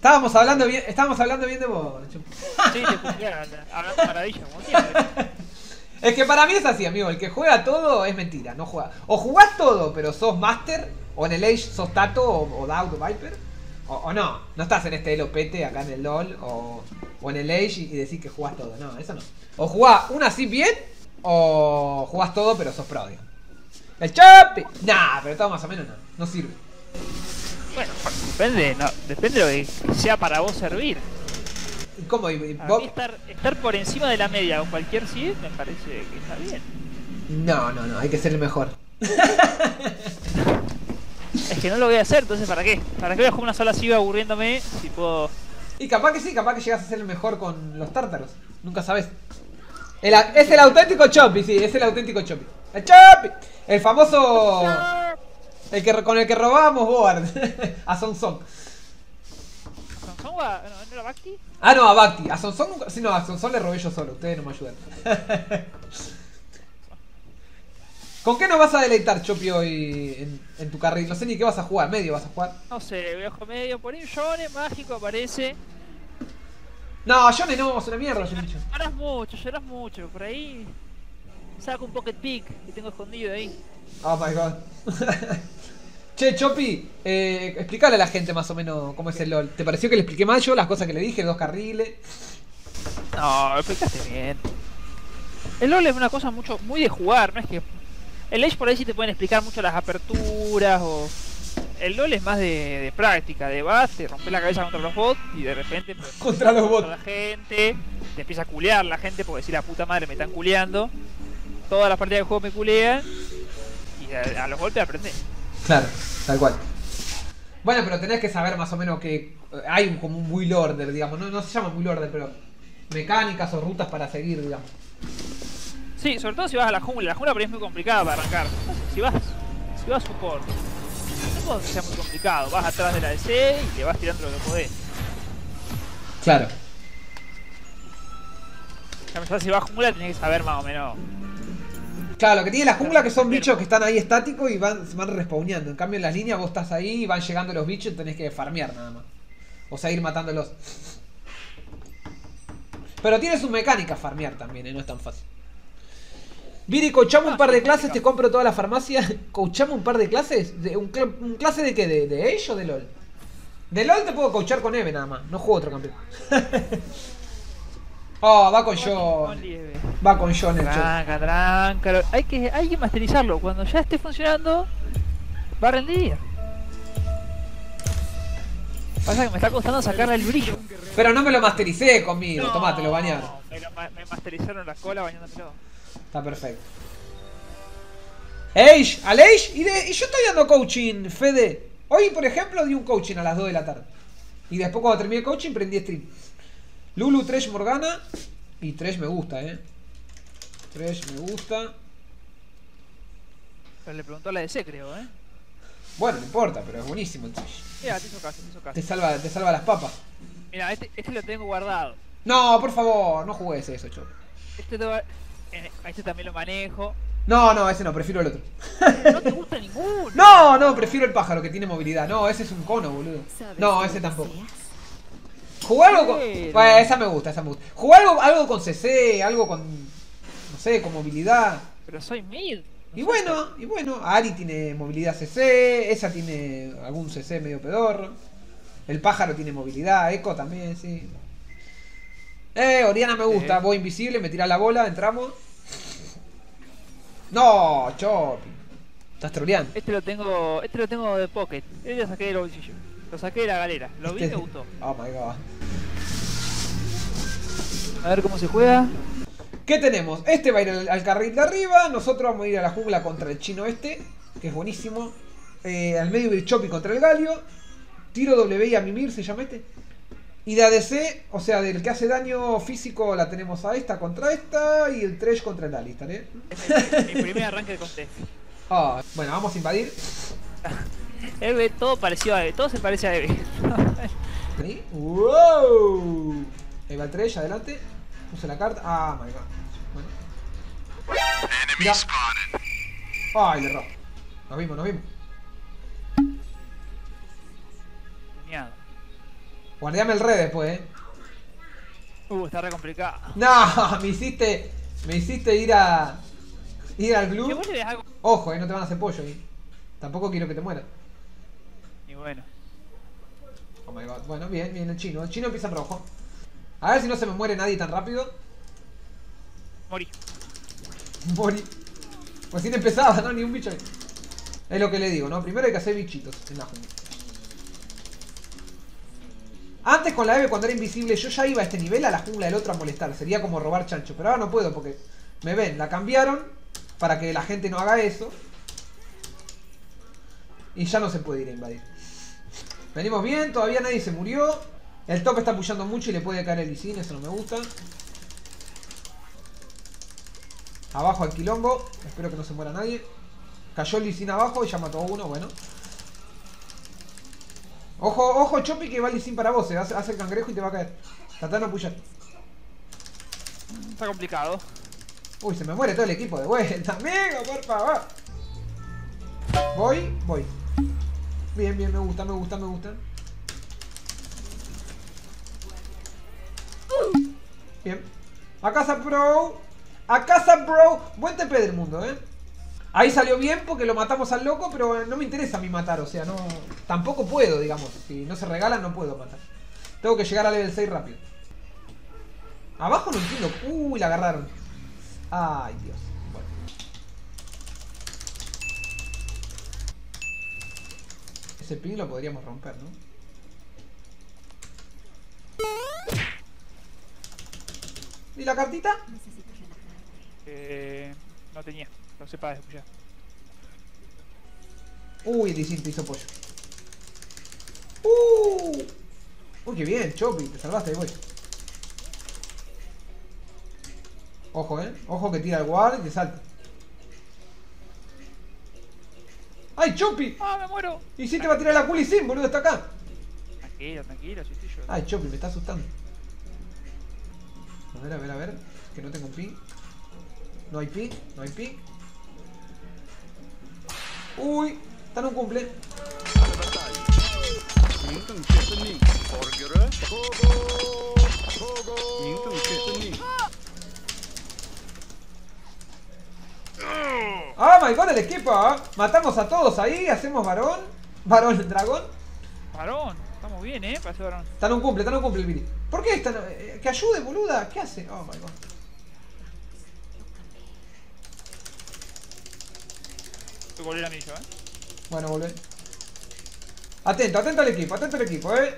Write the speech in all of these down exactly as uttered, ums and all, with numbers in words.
Estábamos hablando bien, estábamos hablando bien de vos, Chupi. Sí, te escuché hablando maravilla, como siempre. Es que para mí es así, amigo. El que juega todo es mentira, no juega. O jugás todo, pero sos Master, o en el Age sos Tato o, o Daud o Viper. O, o no, no estás en este Elopete acá en el LOL o, o en el Age y, y decís que jugás todo. No, eso no. O jugás una así bien, o jugás todo, pero sos pro, digamos. El Chupi. Nah, pero todo más o menos no. No sirve. Bueno, depende, no, depende de lo que sea para vos servir. ¿Cómo? ¿Y, y A vos? mí estar, estar por encima de la media o cualquier seed me parece que está bien. No, no, no, hay que ser el mejor. Es que no lo voy a hacer, entonces ¿para qué? ¿Para qué voy a jugar una sola seed aburriéndome si puedo...? Y capaz que sí, capaz que llegas a ser el mejor con los tártaros. Nunca sabes. El, es el auténtico Choppy, sí, es el auténtico Choppy. ¡El Choppy! El famoso... El que, con el que robábamos Board. A Song Song. ¿Song va? ¿No, ¿No era Bacti? Ah, no, a Bacti. A Song Song nunca... Sí, no, a Song Song le robé yo solo. Ustedes no me ayudan. ¿Con qué nos vas a deleitar, Choppy, hoy en, en tu carril? No sé ni qué vas a jugar. ¿Medio vas a jugar? No sé, voy a jugar medio. Por ahí un Yone mágico aparece. No, Yone no, es una mierda, yo he dicho. Lloras mucho, lloras mucho. Por ahí saco un Pocket Pick que tengo escondido ahí. Oh my god. Che, Choppy, eh, explícale a la gente más o menos cómo es el LOL. ¿Te pareció que le expliqué mal yo las cosas que le dije, dos carriles? No, explicaste bien. El LoL es una cosa mucho, muy de jugar, no es que... El Age por ahí sí te pueden explicar mucho las aperturas o... El LoL es más de, de práctica, de vas, te rompes la cabeza contra los bots y de repente... Pues, contra los bots. La gente, te empieza a culear la gente porque si la puta madre me están culeando. Todas las partidas de juego me culean y a, a los golpes aprendes. Claro, tal cual. Bueno, pero tenés que saber más o menos que hay un, como un build order, digamos. No, no se llama build order, pero mecánicas o rutas para seguir, digamos. Sí, sobre todo si vas a la jungla. La jungla por ahí es muy complicada para arrancar. Si vas, si vas support, no puede ser muy complicado. Vas atrás de la D C y le vas tirando lo que podés. Claro. Ya si vas a jungla tenés que saber más o menos. Claro, lo que tiene la jungla que son bichos que están ahí estáticos y van, se van respawneando. En cambio en las líneas vos estás ahí y van llegando los bichos y tenés que farmear nada más. O sea, ir matándolos. Pero tiene su mecánica farmear también, ¿eh? No es tan fácil. Viri, coachamos un par de clases, te compro toda la farmacia. ¿Coachamos un par de clases? ¿De un, cl ¿Un clase de qué? ¿De, de Age o de LOL? De LOL te puedo coachar con Eve nada más, no juego otro campeón. Oh, va con John. Va con John el Tranca, tranca. Hay que, hay que masterizarlo. Cuando ya esté funcionando, va a rendir. Pasa que me está costando sacarle el brillo. Pero no me lo mastericé conmigo, No, tomá, te lo bañaron. Me, lo, me masterizaron la cola bañándomelo. Está perfecto. Age, al Age, y, de, y yo estoy dando coaching, Fede. Hoy, por ejemplo, di un coaching a las dos de la tarde. Y después cuando terminé el coaching prendí stream. Lulu, Thresh, Morgana. Y Thresh me gusta, eh. Thresh me gusta. Pero le preguntó a la D C, creo, eh. Bueno, no importa, pero es buenísimo el Thresh. Mira, te hizo caso, te hizo caso. Te salva, te salva las papas. Mira, este, este lo tengo guardado. No, por favor, no jugues eso, Chop. Este, te va... este también lo manejo. No, no, ese no, prefiero el otro. No te gusta ninguno. No, no, prefiero el pájaro que tiene movilidad. No, ese es un cono, boludo. No, ese tampoco. Jugar algo con... Bueno, esa me gusta, esa me gusta. Jugar algo, algo con C C, algo con... No sé, con movilidad. Pero soy mid. No y bueno, y bueno, Ari tiene movilidad C C, esa tiene algún C C medio pedorro. El pájaro tiene movilidad, Echo también, sí. Eh, Oriana me gusta, voy invisible, me tira la bola, entramos. No, Choppy. Estás troleando. Este lo tengo, este lo tengo de pocket. Este lo saqué del bolsillo. Lo saqué de la galera. Lo vi y Este... me gustó. Oh my god. A ver cómo se juega. ¿Qué tenemos? Este va a ir al, al carril de arriba. Nosotros vamos a ir a la jungla contra el chino este, que es buenísimo. Eh, al medio el Choppy contra el Galio. Tiro W y a mimir, se llama este. Y de A D C, o sea, del que hace daño físico, la tenemos a esta contra esta. Y el Thresh contra el Alistar, ¿eh? Es mi, mi primer arranque de contest. Oh, bueno, vamos a invadir. Eve, todo parecido a Eve. Todo se parece a Eve. ¿Sí? ¡Wow! Ahí va el Thresh, adelante. Puse la carta. Ah, my god. Bueno. Mira. Ay, le erró. Nos vimos, nos vimos. Genial. Guardiame el red después, eh. Uh, está re complicado. No, me hiciste. Me hiciste ir a. Ir al Que glue. vos le des algo. Ojo, eh, no te van a hacer pollo ahí. Tampoco quiero que te mueras. Y bueno. Oh my god. Bueno, bien, bien el chino. El chino empieza en rojo. A ver si no se me muere nadie tan rápido. Morí. Morí. Pues si no empezaba, ¿no? Ni un bicho ahí. Es lo que le digo, ¿no? Primero hay que hacer bichitos en la jungla. Antes con la Eve cuando era invisible yo ya iba a este nivel a la jungla del otro a molestar. Sería como robar chancho. Pero ahora no puedo porque me ven. La cambiaron para que la gente no haga eso. Y ya no se puede ir a invadir. Venimos bien, todavía nadie se murió. El top está apoyando mucho y le puede caer el Lee Sin, eso no me gusta. Abajo al quilombo. Espero que no se muera nadie. Cayó el Lee Sin abajo y ya mató a uno, bueno. Ojo, ojo, Chopi, que va el Lee Sin para vos. Se hace, hace el cangrejo y te va a caer. Tratá de no apoyar. Está complicado. Uy, se me muere todo el equipo de vuelta. Amigo, por favor. Voy, voy. Bien, bien, me gusta, me gusta, me gusta. Bien. A casa, bro. A casa, bro. Buen T P del mundo, eh. Ahí salió bien porque lo matamos al loco, pero no me interesa a mí matar, o sea, no... Tampoco puedo, digamos. Si no se regalan, no puedo matar. Tengo que llegar a level seis rápido. Abajo no entiendo. Uy, la agarraron. Ay, Dios. Bueno. Ese ping lo podríamos romper, ¿no? ¿Y la cartita? Eh, no tenía. No sé para escuchar. Uy, el Lee Sin te hizo pollo. Uh. Uy, qué bien, Chopi. Te salvaste, ahí voy. Ojo, eh. Ojo que tira el guard y te salta. ¡Ay, Chopi! ¡Ah, me muero! Y si te va a tirar la Q Lee Sin, boludo, está acá. Tranquilo, tranquilo, si estoy yo. Ay, Chopi, me está asustando. A ver, a ver, a ver. Que no tengo un ping. No hay ping, no hay ping. Uy, está en un cumple. Ah, my god, el equipo, ¿eh? Matamos a todos ahí, hacemos varón. Varón, dragón. Varón, estamos bien, eh, para ser varón. Está en un cumple, está en un cumple el Viri. ¿Por qué está? Eh, que ayude, boluda. ¿Qué hace? Oh my god. Voy a volver a mí yo, eh. Bueno, volvé. Atento, atento al equipo, atento al equipo, eh.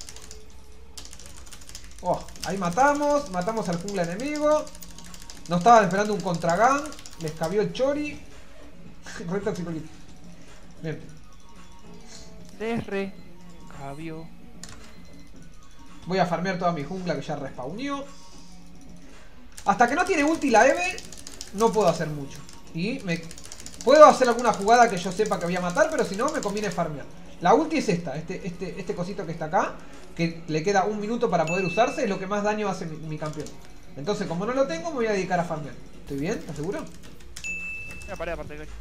Oh, ahí matamos, matamos al jungla enemigo. No estaban esperando un contragang. Les cabió el chori. Re tóxico el equipo. Bien. Les re cabió. Voy a farmear toda mi jungla que ya respawnió. Hasta que no tiene ulti la Eve, no puedo hacer mucho. Y me... puedo hacer alguna jugada que yo sepa que voy a matar, pero si no, me conviene farmear. La ulti es esta, este, este, este cosito que está acá, que le queda un minuto para poder usarse, es lo que más daño hace mi, mi campeón. Entonces, como no lo tengo, me voy a dedicar a farmear. ¿Estoy bien? ¿Estás seguro? Una pared aparte de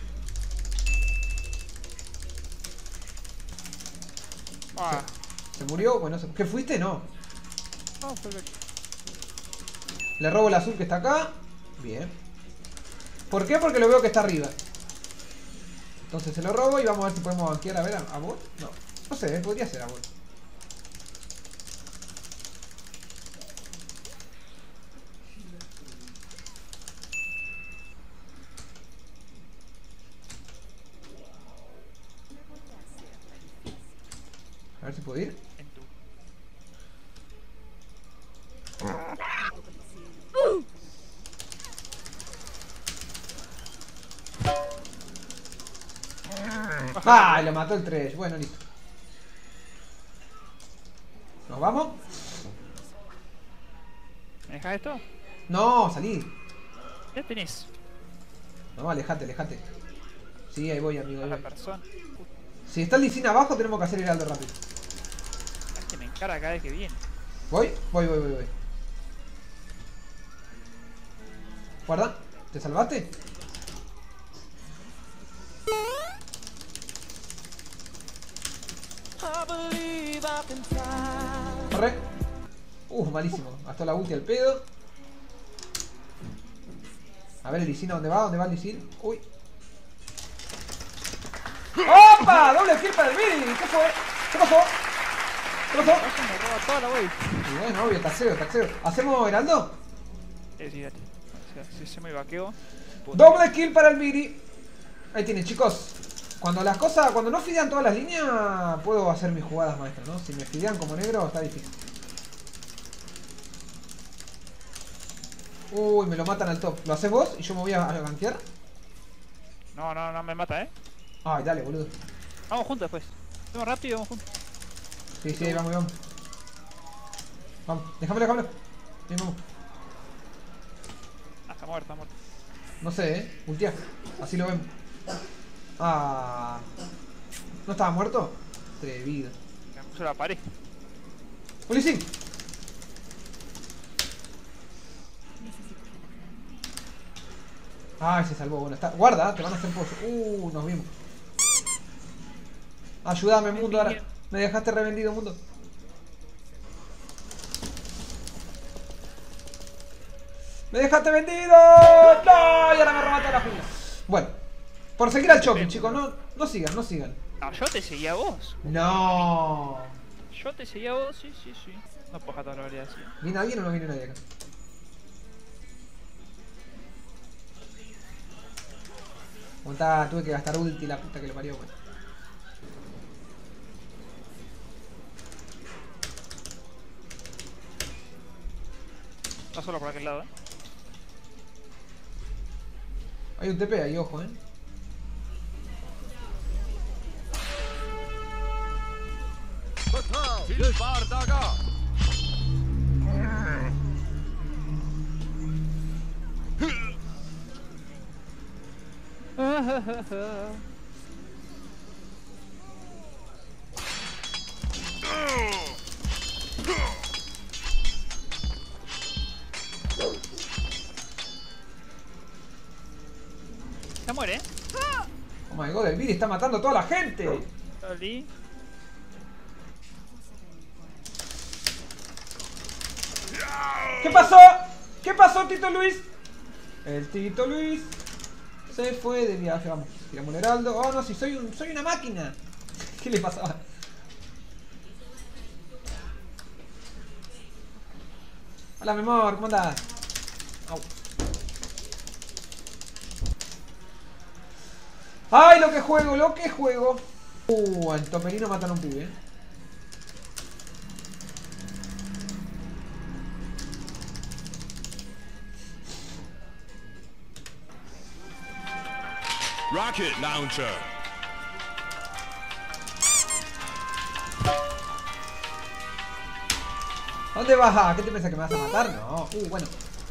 Ah, ¿Se murió? Bueno, ¿qué fuiste? No. no, perfecto. Le robo el azul que está acá. Bien. ¿Por qué? Porque lo veo que está arriba. Entonces se lo robo y vamos a ver si podemos banquear. A ver, ¿a, a bot? No. No sé, ¿eh? Podría ser a bot. A ver si puedo ir. En tu. ¡Ah! Lo mató el tres. Bueno, listo. ¿Nos vamos? ¿Me dejas esto? No, salí. Ya tenés. No, alejate, alejate. Sí, ahí voy, amigo. A Ahí la voy. persona. Si está el Lee Sin abajo, tenemos que hacer heraldo rápido. Es que me encara cada vez que viene. ¿Voy? Voy, voy, voy, voy. Guarda. ¿Te salvaste? Para, Arre. Uh, malísimo. Gastó la ulti al pedo. A ver el Lee Sin, ¿a dónde va? ¿Dónde va el Lee Sin? Uy. ¡Opa! Doble kill para el Miri. ¿Qué fue? ¿Qué pasó? ¿Qué pasó? Me roba toda la wave. Y bueno, obvio, taxeo, taxeo. ¿Hacemos Heraldo? Eh, sí, dale. O sea, si se me vaqueo. Doble kill para el Miri. Ahí tienen, chicos. Cuando las cosas, cuando no fidean todas las líneas, puedo hacer mis jugadas maestras, ¿no? Si me fidean como negro, está difícil. Uy, me lo matan al top. ¿Lo haces vos y yo me voy a, a gankear? No, no, no me mata, eh. Ay, dale, boludo. Vamos juntos después. Vamos rápido y vamos juntos. Sí, sí, vamos, vamos. Vamos, déjamelo, déjamelo. Bien, vamos. Ah, está muerto, está muerto. No sé, eh. Ultia. Así lo vemos. Ah. ¿No estaba muerto? Atrevido. Me puso la pared. ¡Uli, sí! Ay, se salvó. Bueno, está. Guarda, te van a hacer pollo. Uh, nos vimos. Ayúdame, mundo, ahora. Me dejaste revendido, mundo. ¡Me dejaste vendido! ¡No! Y ahora me robaste la jungla. Bueno, por seguir al shopping, chicos, no, no sigan, no sigan. No, yo te seguía a vos. No. Yo te seguía a vos, sí, sí, sí. No puedo dejar toda la variedad así. ¿Viene alguien o no viene nadie acá? Aguantá, tuve que gastar ulti, la puta que lo parió, bueno. Está solo por aquel lado, eh. Hay un T P ahí, ojo, eh. Se muere, eh. Oh my god, el Viri está matando a toda la gente. Salí. ¿Qué pasó? ¿Qué pasó, Tito Luis? El Tito Luis se fue de viaje, vamos. Tiramos el heraldo. Oh no, si soy un, soy una máquina. ¿Qué le pasaba? Hola, mi amor, ¿cómo andás? Au. ¡Ay, lo que juego, lo que juego! Uh, al toperino matan a un pibe, eh. Rocket Launcher. ¿Dónde vas? ¿Qué te piensas que me vas a matar? No. Uh, bueno.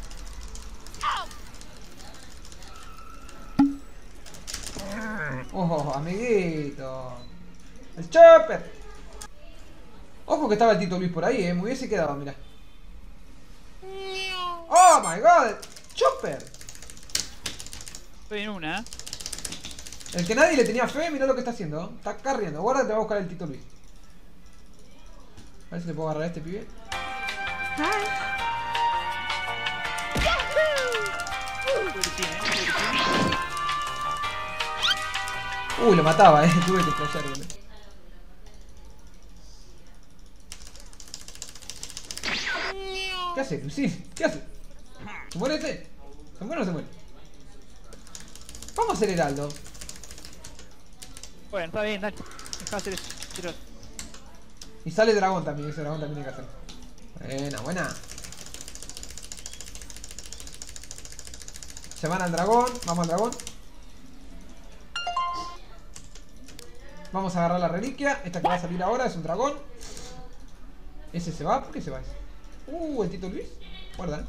Ojo, amiguito. El Chopper. Ojo que estaba el Tito Luis por ahí, eh. Me hubiese quedado, mira. Oh my god. Chopper. Estoy en una, eh. El que nadie le tenía fe, mirá lo que está haciendo. Está carriendo. Guarda, te va a buscar el Tito Luis. A ver si le puedo agarrar a este pibe. Uy, lo mataba, eh. Tuve que flashear, boludo. ¿Qué hace, Lucy? ¿Qué hace? ¿Se muere ese? ¿Se muere o no se muere? Vamos a hacer heraldo. Bueno, está bien, dale. Deja de hacer eso. Tiro. Y sale dragón también, ese dragón también hay que hacer. Buena, buena. Se van al dragón, vamos al dragón. Vamos a agarrar la reliquia. Esta que va a salir ahora es un dragón. Ese se va, ¿por qué se va ese? Uh, el Tito Luis. Guarda.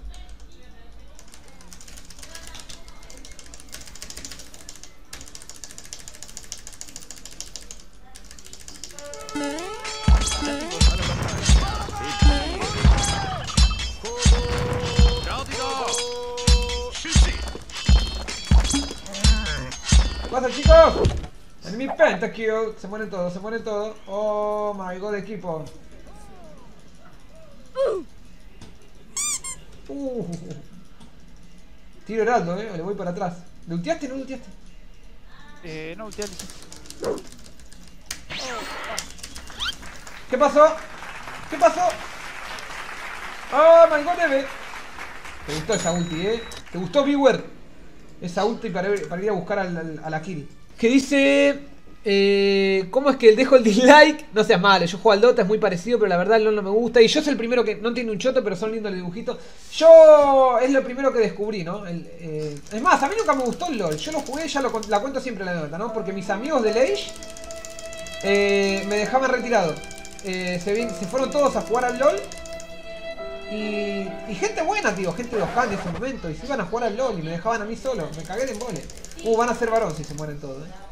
¿Qué pasa, chicos? Enemy pentakill. Se mueren todos, se mueren todos. Oh my god, equipo. Uh, tiro heraldo, eh. Le voy para atrás. ¿Le ulteaste o no le ulteaste? Eh, no, ulteale. ¿Qué pasó? ¿Qué pasó? ¡Oh, my god, Eve! Te gustó esa ulti, eh. ¿Te gustó, viewer? Esa ulti para, para ir a buscar al, al, a la kill. Que dice... Eh, ¿Cómo es que dejo el dislike? No seas malo, yo juego al Dota, es muy parecido, pero la verdad el LoL no me gusta. Y yo soy el primero que no entiende un choto, pero son lindos los dibujitos. Yo es lo primero que descubrí, ¿no? El, eh, es más, a mí nunca me gustó el LoL. Yo lo jugué, ya lo, la cuento siempre la anécdota, ¿no? Porque mis amigos del Age eh, me dejaban retirado. Eh, se, vi, se fueron todos a jugar al LoL. Y, y gente buena, tío, gente de Oscan en ese momento. Y se iban a jugar al LoL y me dejaban a mí solo. Me cagué de embole. Uh, van a ser varón si se mueren todos, ¿eh?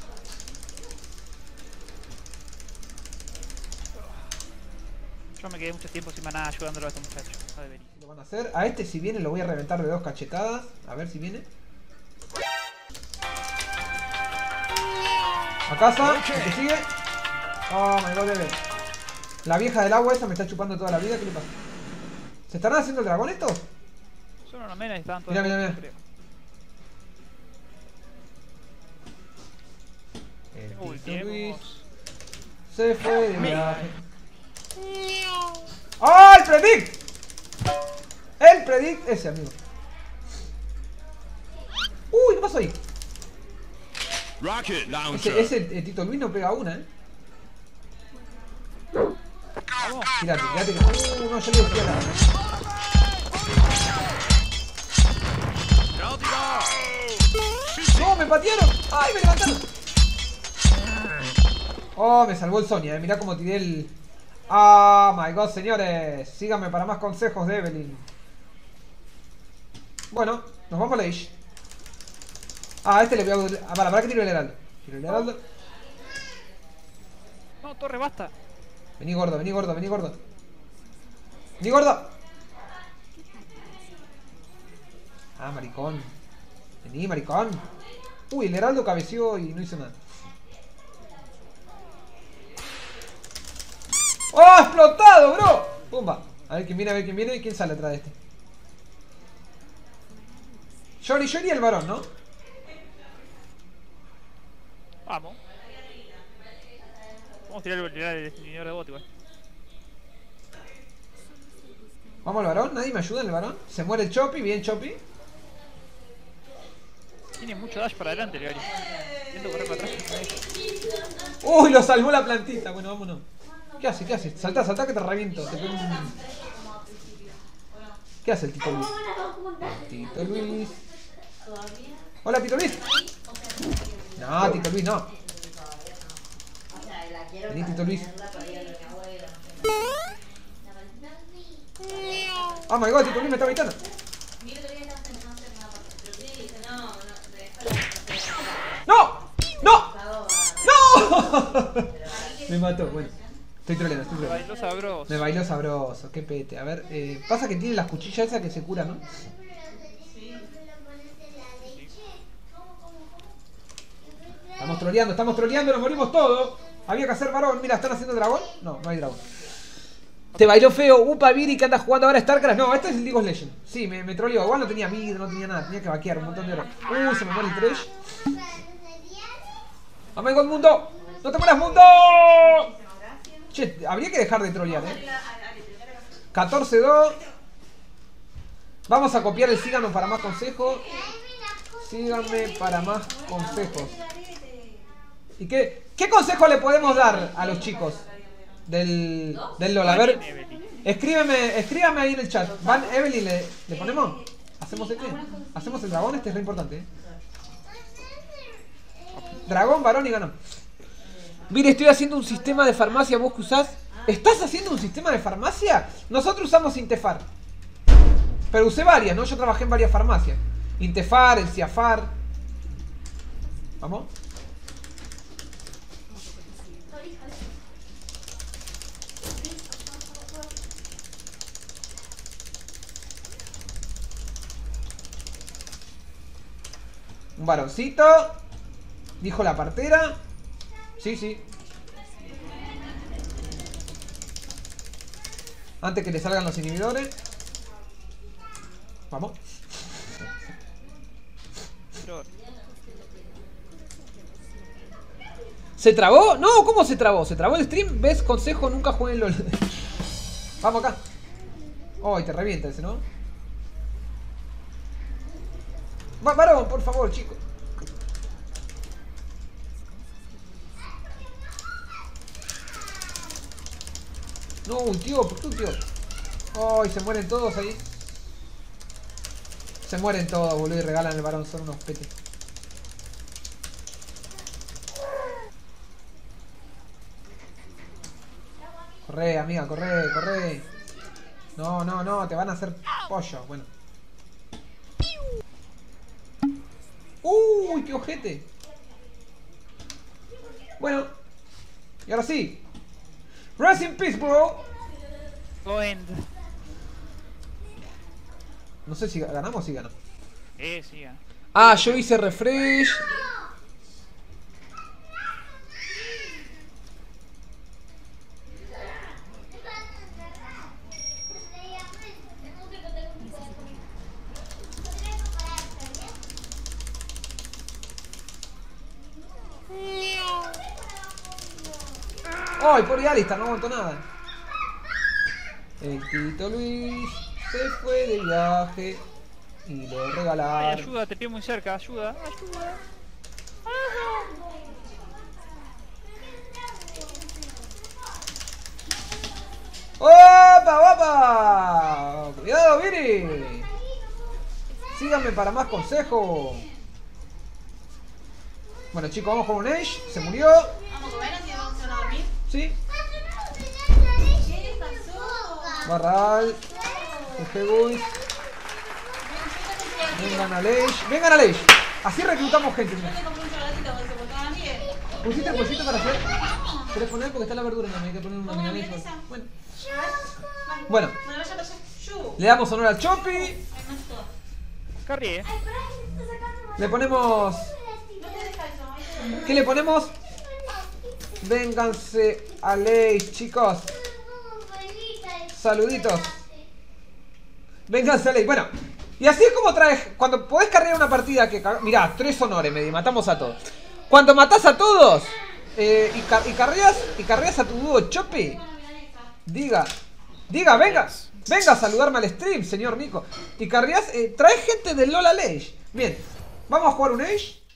Yo me quedé mucho tiempo sin maná ayudándolo a este muchacho. No debería. Lo van a hacer. A este si viene lo voy a reventar de dos cachetadas. A ver si viene. A casa. El que sigue. Oh my god, bebé. La vieja del agua esa me está chupando toda la vida. ¿Qué le pasa? ¿Se estarán haciendo el dragón estos? Son una mena y estaban todos. Mira, mira, mira. creo. El Uy, Tito Luis tenemos- se fue de viaje. ¡Oh, el Predict! El Predict ese, amigo. Uy, ¿qué pasó ahí? Rocket launcher. Ese, ese eh, Tito Luis no pega una, eh. Vamos. Tirate, tirate que. Uh, no, yo le decía nada. ¡No, me patearon! ¡Ay, me levantaron! Oh, me salvó el Sonia, eh. Mirá cómo tiré el... ¡Ah, oh, my god, señores! Síganme para más consejos de Evelyn. Bueno, nos vamos a la Ish. Ah, a este le voy a... Ah, para, para que tiro el heraldo. Tiro el heraldo. No, torre, basta. Vení gordo, vení gordo, vení gordo. Vení gordo. Ah, maricón. Vení, maricón. Uy, el heraldo cabeció y no hizo nada. ¡Oh, explotado, bro! Pumba. A ver quién viene, a ver quién viene y quién sale atrás de este. Jory, Jory el varón, ¿no? Vamos. Vamos a tirar el, tirar el extinguidor de bot igual. Vamos al varón, ¿nadie me ayuda en el varón? Se muere el Choppy, bien Choppy. Tiene mucho dash para adelante, Leori. Intento correr para atrás. Uy, lo salvó la plantita. Bueno, vámonos. ¿Qué hace? ¿Qué hace? Saltá, saltá que te reviento. Te pego un... ¿Qué hace el Tito Luis? Tito Luis. Hola, Tito Luis. No, Tito Luis, no. Vení, Tito Luis. Oh my god, Tito Luis me está gritando. ¡No! ¡No! ¡No! Me mató, bueno. Estoy troleando, estoy Me troleando. bailó sabroso. Me bailó sabroso, qué pete. A ver, eh, pasa que tiene las cuchillas esas que se curan, ¿no? Estamos troleando, estamos troleando, nos morimos todos. Había que hacer varón. Mira, ¿están haciendo dragón? No, no hay dragón. Te bailó feo, Upa Viri que anda jugando ahora StarCraft. No, este es el League of Legends. Sí, me, me troleó. Igual no tenía mid, no tenía nada. Tenía que vaquear un montón de horas. Uh, se me muere el Thresh. ¡Oh my god, mundo! ¡No te mueras, mundo! Che, habría que dejar de trolear, eh. catorce dos. Vamos a copiar el síganme para más consejos. Síganme para más consejos. ¿Y qué, qué consejo le podemos dar a los chicos del, del LoL? A ver, escríbeme, escríbame ahí en el chat. ¿Van Evelyn le, le ponemos? ¿Hacemos el qué? ¿Hacemos el dragón? Este es re importante, ¿eh? Dragón, varón y ganón. Mire, estoy haciendo un sistema de farmacia. ¿Vos que usás? ¿Estás haciendo un sistema de farmacia? Nosotros usamos Intefar. Pero usé varias, ¿no? Yo trabajé en varias farmacias. Intefar, el Ciafar. ¿Vamos? Un varoncito. Dijo la partera. Sí, sí. Antes que le salgan los inhibidores. Vamos. Pero, ¿Se trabó? No, ¿cómo se trabó? ¿Se trabó el stream? ¿Ves? Consejo, nunca jueguen LOL. Vamos acá. Ay, te revienta ese, ¿no? Va, varón, por favor, chicos. No, tío, ¿por qué, tío? Ay, se mueren todos ahí. Se mueren todos, boludo, y regalan el varón, son unos petes. Corre, amiga, corre, corre. No, no, no, te van a hacer pollo. Bueno. Uy, qué ojete. Bueno. Y ahora sí. Rest in peace, bro. go end. No sé si ganamos o si ganamos. Eh, siga. Ah, yo hice refresh. ¡Ay, pobre Alistar! No aguantó nada. El Tito Luis se fue de viaje y le Ay, regalaron. ayuda, te pido muy cerca, ayuda, ayuda. ¡Opa, opa! ¡Cuidado, Viri! Síganme para más consejos. Bueno, chicos, vamos con un Age. Se murió. Vamos a comer así vamos a dormir. Sí. ¿Qué le pasó? Barral. Boys. Vengan al Age. Vengan al Age. Así reclutamos gente. Yo te compré un chocolatito porque se portaban bien. ¿Pusiste el pollito para hacer? ¿Querés poner? Porque está la verdura, no me hay que poner una ¿Cómo milanesa. milanesa? Bueno. Bueno, Bueno, bueno, vaya, vaya. Yu. le damos honor al Chopi. Ay, no es todo. Carrie, eh. Le ponemos... No te dejes eso. ¿Qué le ponemos? Vénganse a Age, chicos. Saluditos. Vénganse a Age. Bueno, y así es como traes... Cuando podés cargar una partida que... Mirá, tres honores, me di, matamos a todos. Cuando matás a todos eh, y, car y, carreas, y carreas a tu dúo Chopi, diga, diga, venga, venga a saludarme al stream, señor Nico. Y carreas, eh, traes gente del LOL al Age. Bien, vamos a jugar un Age.